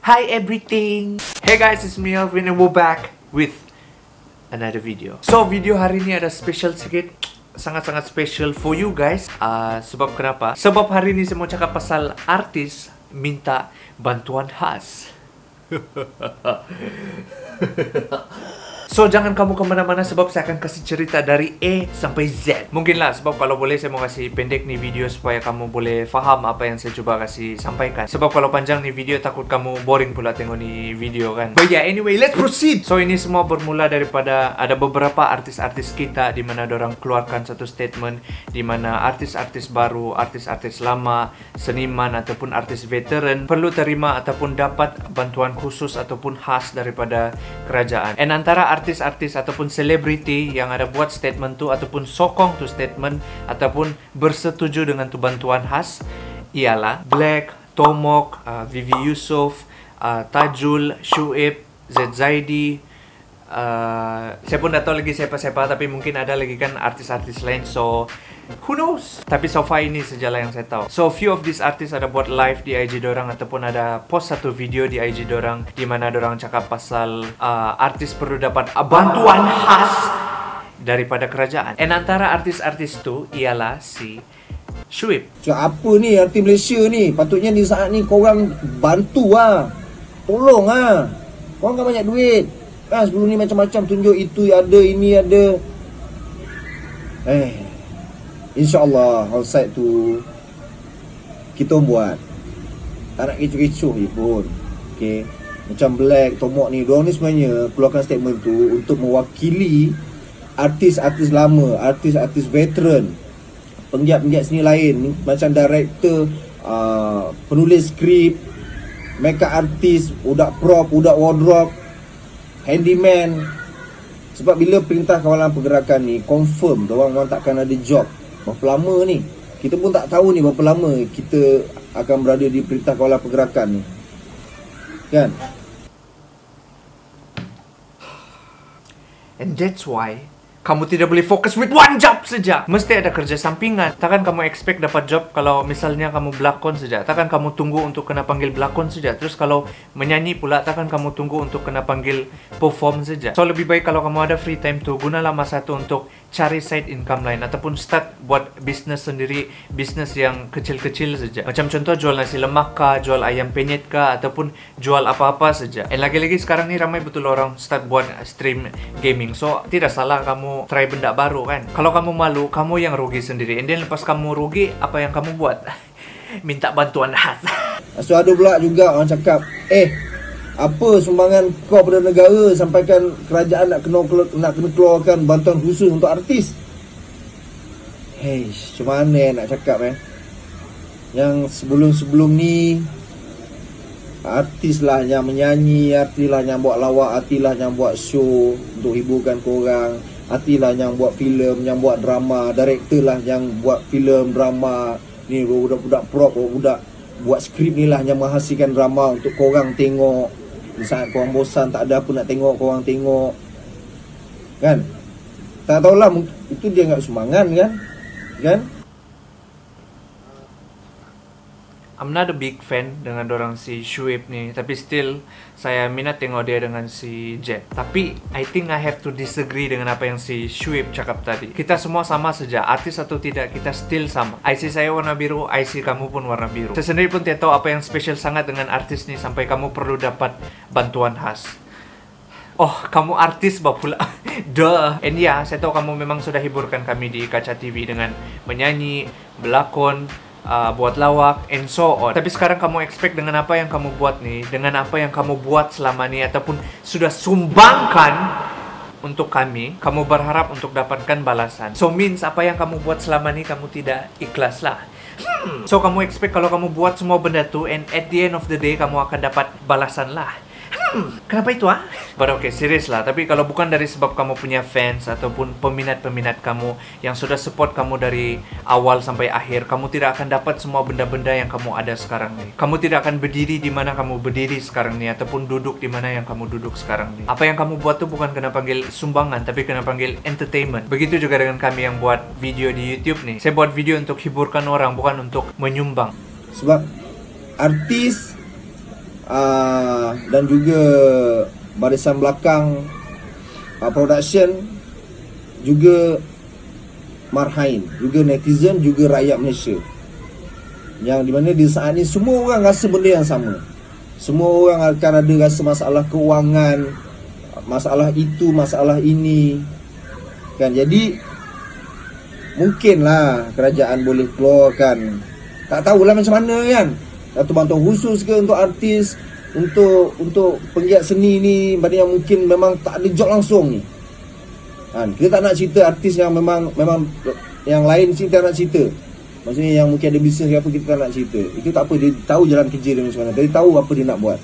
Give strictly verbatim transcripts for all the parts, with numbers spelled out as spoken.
Hi everything. Hey guys, it's me Alvin and we're back with another video. So video hari ini ada special sikit, sangat-sangat special for you guys. uh, Sebab kenapa? Sebab hari ini saya mau cakap pasal artis minta bantuan khas. So jangan kamu kemana-mana sebab saya akan kasih cerita dari A sampai Z. Mungkin lah sebab kalau boleh saya mau kasih pendek nih video supaya kamu boleh faham apa yang saya coba kasih sampaikan. Sebab kalau panjang nih video takut kamu boring pula tengok nih video kan. But yeah, anyway, let's proceed. So ini semua bermula daripada ada beberapa artis-artis kita di mana dorang keluarkan satu statement di mana artis-artis baru, artis-artis lama, seniman ataupun artis veteran perlu terima ataupun dapat bantuan khusus ataupun khas daripada kerajaan. And antara artis-artis ataupun selebriti yang ada buat statement tu ataupun sokong tu statement ataupun bersetuju dengan tu bantuan khas ialah Black, Tomok, uh, Vivi Yusof, uh, Tajul, Syuib, Z Zaidi. Uh, saya pun tak tahu lagi siapa-siapa, tapi mungkin ada lagi kan artis-artis lain. So who knows? Tapi so far ini sajalah yang saya tahu. So few of these artis ada buat live di I G dorang ataupun ada post satu video di I G dorang di mana dorang cakap pasal uh, artis perlu dapat bantuan khas daripada kerajaan. And antara artis-artis tu ialah si Syuib. So, apa ni artis Malaysia ni? Patutnya di saat ni korang bantu lah. Tolong lah. Korang kan banyak duit. Ah, sebelum ni macam-macam tunjuk itu ada, ini ada. Eh, InsyaAllah outside tu kita buat. Tak nak kecoh-kecoh je pun. Okay. Macam Black, Tomok ni, diorang ni sebenarnya keluarkan statement tu untuk mewakili artis-artis lama, artis-artis veteran, penggiat-penggiat seni lain macam director, uh, penulis skrip, makeup artis, budak prop, budak wardrobe, handyman. Sebab bila perintah kawalan pergerakan ni confirm diorang orang takkan ada job. Berapa lama ni? Kita pun tak tahu ni berapa lama kita akan berada di perintah kawalan pergerakan ni. Kan? And that's why kamu tidak boleh fokus with one job saja. Mesti ada kerja sampingan. Takkan kamu expect dapat job kalau misalnya kamu berlakon saja. Takkan kamu tunggu untuk kena panggil berlakon saja. Terus kalau menyanyi pula, takkan kamu tunggu untuk kena panggil perform saja. So lebih baik kalau kamu ada free time tu, gunalah masa tu untuk cari side income lain ataupun start buat bisnes sendiri, bisnes yang kecil-kecil saja. Macam contoh jual nasi lemak kah, jual ayam penyet kah, ataupun jual apa-apa saja. And lagi-lagi sekarang ni ramai betul orang start buat stream gaming. So tidak salah kamu try benda baru kan. Kalau kamu malu, kamu yang rugi sendiri. And then lepas kamu rugi, apa yang kamu buat? Minta bantuan khas. So ada pula juga orang cakap, eh, apa sumbangan kau pada negara sampaikan kerajaan nak kena nak kena keluarkan bantuan khusus untuk artis? Hei, macam mana nak cakap eh? Yang sebelum-sebelum ni artis lah yang menyanyi, artis lah yang buat lawak, artis lah yang buat show untuk hiburkan korang, artis lah yang buat filem, yang buat drama, director lah yang buat filem, drama. Ni budak-budak prop, budak buat skrip ni lah yang menghasilkan drama untuk korang tengok. Di saat korang bosan, tak ada apa nak tengok, korang tengok. Kan? Tak tahulah, itu dia enggak sumbangan kan? Kan? I'm not a big fan dengan dorang si Syuib ni, tapi still saya minat tengok dia dengan si Jet. Tapi I think I have to disagree dengan apa yang si Syuib cakap tadi. Kita semua sama saja, artis atau tidak, kita still sama. I C saya warna biru, I C kamu pun warna biru. Saya sendiri pun tidak tahu apa yang spesial sangat dengan artis ni sampai kamu perlu dapat bantuan khas. Oh, kamu artis bah pula. Duh. And ya, yeah, saya tahu kamu memang sudah hiburkan kami di Kaca T V dengan menyanyi, berlakon, Uh, buat lawak, and so on. Tapi sekarang kamu expect dengan apa yang kamu buat nih, dengan apa yang kamu buat selama ini ataupun sudah sumbangkan untuk kami, kamu berharap untuk dapatkan balasan. So means apa yang kamu buat selama ini kamu tidak ikhlas lah. Hmm. So kamu expect kalau kamu buat semua benda tu and at the end of the day kamu akan dapat balasan lah. Hmm, kenapa itu ah? But okay, serius lah. Tapi kalau bukan dari sebab kamu punya fans ataupun peminat-peminat kamu yang sudah support kamu dari awal sampai akhir, kamu tidak akan dapat semua benda-benda yang kamu ada sekarang nih. Kamu tidak akan berdiri di mana kamu berdiri sekarang nih ataupun duduk di mana yang kamu duduk sekarang nih. Apa yang kamu buat tuh bukan kena panggil sumbangan, tapi kena panggil entertainment. Begitu juga dengan kami yang buat video di YouTube nih. Saya buat video untuk hiburkan orang, bukan untuk menyumbang. Sebab artis uh, dan juga barisan belakang uh, production, juga marhain, juga netizen, juga rakyat Malaysia, yang di mana di saat ini semua orang rasa benda yang sama. Semua orang akan ada rasa masalah kewangan, masalah itu, masalah ini kan. Jadi mungkinlah kerajaan boleh keluarkan, tak tahulah macam mana kan, satu bantuan khusus ke untuk artis, untuk untuk penggiat seni ni, pada yang mungkin memang tak ada job langsung ni kan. Kita tak nak cerita artis yang memang memang yang lain sini tak nak cerita, maksudnya yang mungkin ada bisnes apa, kita tak nak cerita. Itu tak apa, dia tahu jalan kerja dia macam mana, dia tahu apa dia nak buat.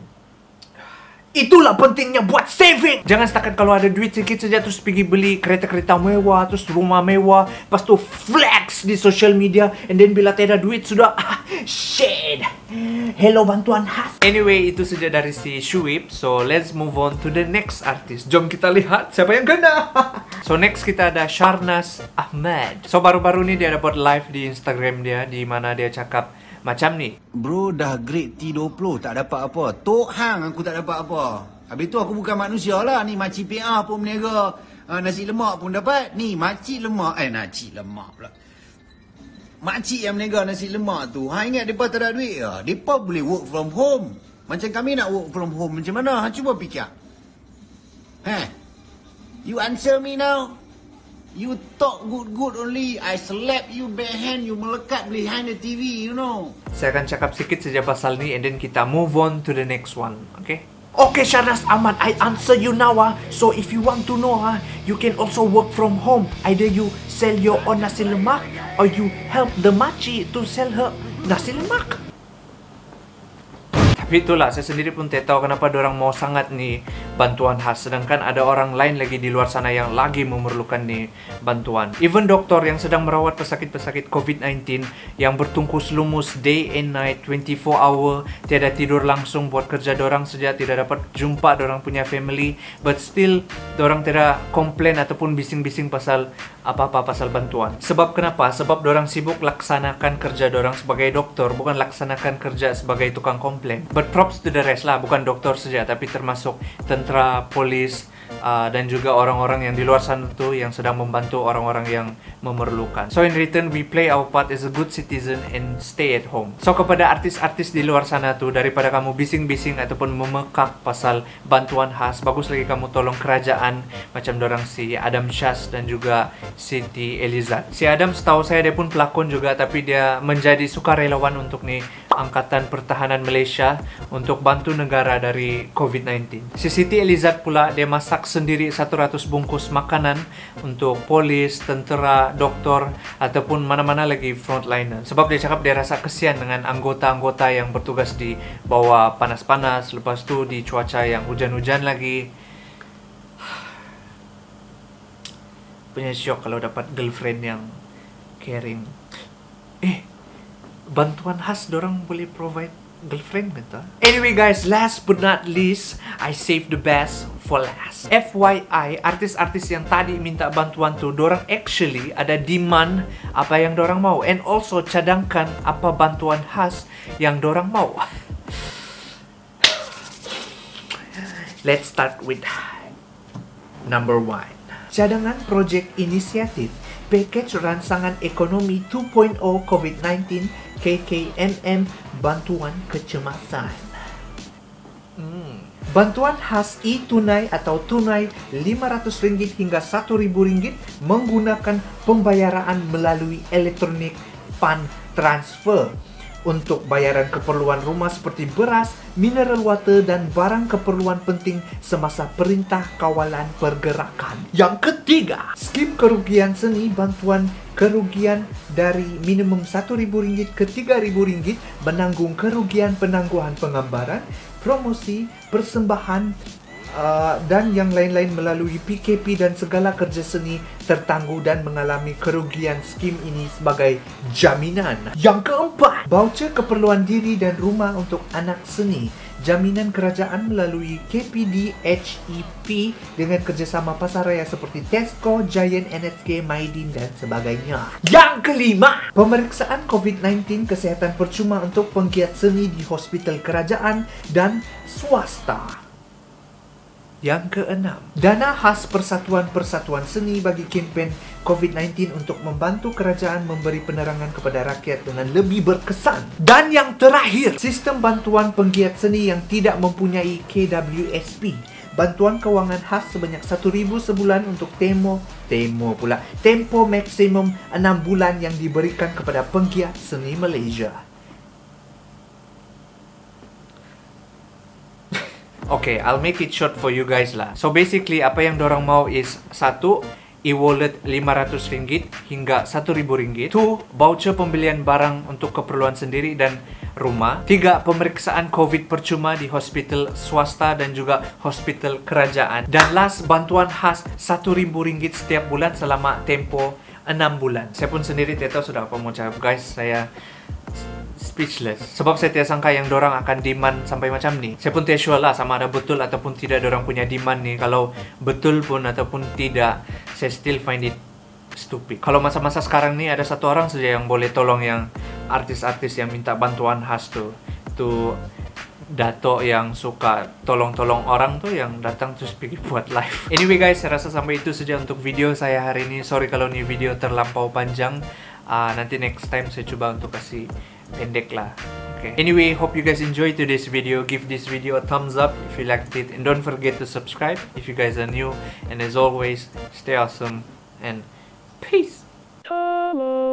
Itulah pentingnya buat saving. Jangan setakat kalau ada duit sedikit saja terus pergi beli kereta-kereta mewah, terus rumah mewah, lepas tu flex di social media, and then bila tiada duit sudah shade. Hello bantuan khas. Anyway, itu saja dari si Shuib. So let's move on to the next artist. Jom kita lihat siapa yang kena. So next kita ada Sharnas Ahmad. So baru-baru ni dia dapat live di Instagram dia, di mana dia cakap macam ni. Bro, dah grade T dua puluh tak dapat apa. Tok hang aku tak dapat apa. Habis tu aku bukan manusia lah. Ni makcik P R pun berniaga. Uh, nasi lemak pun dapat. Ni makcik lemak. Eh, nasi lemak pula. Makcik yang berniaga nasi lemak tu. Ha, ingat mereka tak ada duit ke? Mereka boleh work from home. Macam kami nak work from home macam mana? Ha, cuba fikir. Ha? You answer me now. You talk good-good only. I slap you backhand. You melekat behind the T V, you know. Saya akan cakap sikit saja pasal ni, and then kita move on to the next one. Okay? Okay, Sharnas Ahmad, I answer you now. Ah. So if you want to know, ah, you can also work from home. Either you sell your own nasi lemak, or you help the makcik to sell her nasi lemak. Tapi itulah, saya sendiri pun tak tahu kenapa diorang mau sangat ni bantuan khas, sedangkan ada orang lain lagi di luar sana yang lagi memerlukan ni bantuan. Even doktor yang sedang merawat pesakit-pesakit COVID sembilan belas yang bertungkus lumus day and night, twenty-four hour, tiada tidur langsung buat kerja diorang saja, tidak dapat jumpa diorang punya family, but still diorang tidak komplain ataupun bising-bising pasal apa-apa pasal bantuan. Sebab kenapa? Sebab diorang sibuk laksanakan kerja diorang sebagai doktor, bukan laksanakan kerja sebagai tukang komplain. But props to the rest lah, bukan doktor saja, tapi termasuk tentera, polis, uh, dan juga orang-orang yang di luar sana tu yang sedang membantu orang-orang yang memerlukan. So in return, we play our part as a good citizen and stay at home. So kepada artis-artis di luar sana tu, daripada kamu bising-bising ataupun memekak pasal bantuan khas, bagus lagi kamu tolong kerajaan macam dorang si Adam Syaz dan juga Siti Elizad. Si Adam setahu saya dia pun pelakon juga, tapi dia menjadi sukarelawan untuk ni Angkatan Pertahanan Malaysia untuk bantu negara dari COVID sembilan belas. Si Siti Elizad pula, dia masak sendiri satu ratus bungkus makanan untuk polis, tentera, doktor ataupun mana-mana lagi frontliner. Sebab dia cakap dia rasa kesian dengan anggota-anggota yang bertugas di bawah panas-panas, lepas tu di cuaca yang hujan-hujan lagi. Punya syok kalau dapat girlfriend yang caring. Eh, bantuan khas dorang boleh provide girlfriend gitu. Anyway guys, last but not least, I save the best for last. F Y I, artis-artis yang tadi minta bantuan tu, dorang actually ada demand apa yang dorang mau, and also cadangkan apa bantuan khas yang dorang mau. Let's start with number one. Cadangan projek inisiatif Package Ransangan Ekonomi dua titik nol COVID sembilan belas K K M M Bantuan Kecemasan. Hmm. Bantuan khas e-tunai atau tunai lima ratus ringgit hingga satu ribu ringgit menggunakan pembayaran melalui elektronik fund transfer untuk bayaran keperluan rumah seperti beras, mineral water dan barang keperluan penting semasa Perintah Kawalan Pergerakan. Yang ketiga, skim kerugian seni bantuan kerugian dari minimum satu ribu ringgit ke tiga ribu ringgit menanggung kerugian penangguhan penggambaran, promosi, persembahan Uh, dan yang lain-lain melalui P K P dan segala kerja seni tertangguh dan mengalami kerugian. Skim ini sebagai jaminan. Yang keempat, voucher keperluan diri dan rumah untuk anak seni jaminan kerajaan melalui K P D H E P dengan kerjasama pasaraya seperti Tesco, Giant, N S K, Maidin dan sebagainya. Yang kelima, pemeriksaan COVID sembilan belas kesihatan percuma untuk penggiat seni di hospital kerajaan dan swasta. Yang keenam, dana khas persatuan-persatuan seni bagi kempen COVID sembilan belas untuk membantu kerajaan memberi penerangan kepada rakyat dengan lebih berkesan. Dan yang terakhir, sistem bantuan penggiat seni yang tidak mempunyai K W S P. Bantuan kewangan khas sebanyak satu ribu sebulan untuk temo, temo pula, tempo maksimum enam bulan yang diberikan kepada penggiat seni Malaysia. Okay, I'll make it short for you guys lah. So basically, apa yang dorang mau is satu, e-wallet lima ratus ringgit hingga satu ribu ringgit. Two, voucher pembelian barang untuk keperluan sendiri dan rumah. Tiga, pemeriksaan COVID percuma di hospital swasta dan juga hospital kerajaan. Dan last, bantuan khas satu ribu ringgit setiap bulan selama tempo enam bulan. Saya pun sendiri tidak tahu sudah apa mau cakap guys. Saya speechless. Sebab saya tidak sangka yang dorang akan demand sampai macam ni. Saya pun tidak sure lah sama ada betul ataupun tidak dorang punya demand ni. Kalau betul pun ataupun tidak, saya still find it stupid. Kalau masa-masa sekarang ni ada satu orang saja yang boleh tolong yang artis-artis yang minta bantuan khas tu. Tu Dato yang suka tolong-tolong orang tu yang datang terus pergi buat live. Anyway guys, saya rasa sampai itu saja untuk video saya hari ini. Sorry kalau ni video terlampau panjang. Uh, nanti next time saya cuba untuk kasih pendek lah. Okay. Anyway, hope you guys enjoyed today's video. Give this video a thumbs up if you liked it, and don't forget to subscribe if you guys are new. And as always, stay awesome and peace.